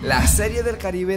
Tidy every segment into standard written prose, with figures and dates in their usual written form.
La Serie del Caribe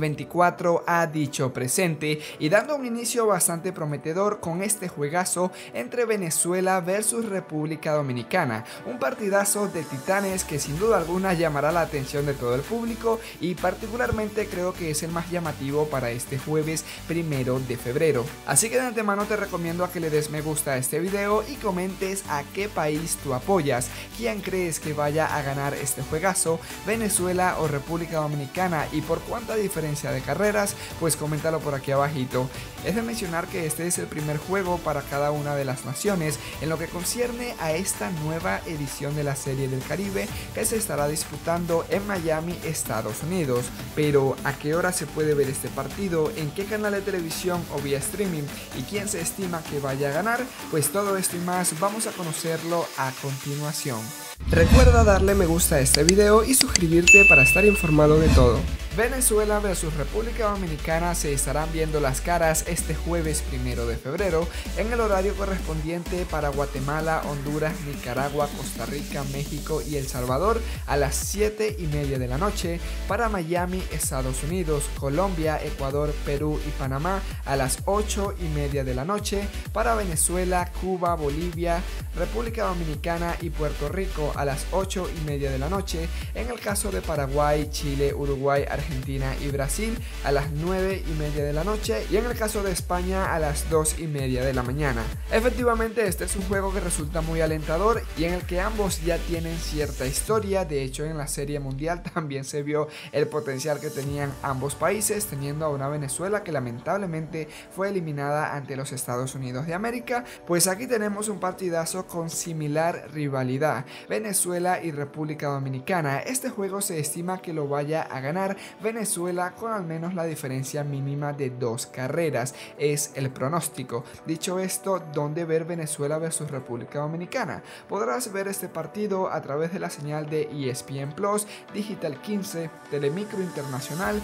2024 ha dicho presente y dando un inicio bastante prometedor con este juegazo entre Venezuela versus República Dominicana, un partidazo de titanes que sin duda alguna llamará la atención de todo el público y particularmente creo que es el más llamativo para este jueves 1 de febrero. Así que de antemano te recomiendo a que le des me gusta a este video y comentes a qué país tú apoyas, quién crees que vaya a ganar este juegazo, Venezuela o República Dominicana, y por cuánta diferencia de carreras, pues coméntalo por aquí abajito. Es de mencionar que este es el primer juego para cada una de las naciones en lo que concierne a esta nueva edición de la Serie del Caribe que se estará disputando en Miami, Estados Unidos. Pero ¿a qué hora se puede ver este partido? ¿En qué canal de televisión o vía streaming? ¿Y quién se estima que vaya a ganar? Pues todo esto y más vamos a conocerlo a continuación. Recuerda darle me gusta a este video y suscribirte para estar informado de todo. Venezuela versus República Dominicana se estarán viendo las caras este jueves 1 de febrero en el horario correspondiente para Guatemala, Honduras, Nicaragua, Costa Rica, México y El Salvador a las 7:30 de la noche, para Miami, Estados Unidos, Colombia, Ecuador, Perú y Panamá a las 8:30 de la noche, para Venezuela, Cuba, Bolivia, República Dominicana y Puerto Rico a las 8:30 de la noche, en el caso de Paraguay, Chile, Uruguay, Argentina y Brasil a las 9:30 de la noche y en el caso de España a las 2:30 de la mañana. Efectivamente este es un juego que resulta muy alentador y en el que ambos ya tienen cierta historia. De hecho en la Serie Mundial también se vio el potencial que tenían ambos países, teniendo a una Venezuela que lamentablemente fue eliminada ante los Estados Unidos de América. Pues aquí tenemos un partidazo con similar rivalidad, Venezuela y República Dominicana. Este juego se estima que lo vaya a ganar Venezuela con al menos la diferencia mínima de 2 carreras, es el pronóstico. Dicho esto, ¿dónde ver Venezuela versus República Dominicana? Podrás ver este partido a través de la señal de ESPN Plus, Digital 15, Telemicro Internacional,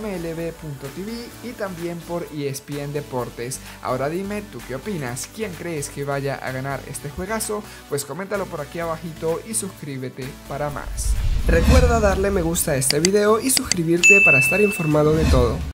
MLB.tv y también por ESPN Deportes. Ahora dime, ¿tú qué opinas? ¿Quién crees que vaya a ganar este juegazo? Pues coméntalo por aquí abajito y suscríbete para más. Recuerda darle me gusta a este video y suscribirte para estar informado de todo.